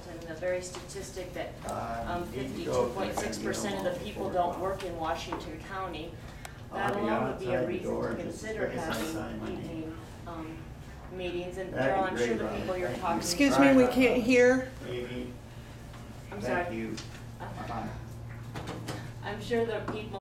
Hamilton, the very statistic that Need to go 52.6% of the people don't work in Washington County. That I'll be alone would be a outside the reason door to just consider as soon as I having sign my name. evening meetings. And That'd be Carol, I'm sure great, the Ronnie. people you're Thank you. talking to. Excuse me, we can't hear. Maybe. I'm Thank sorry. you. I'm sure the people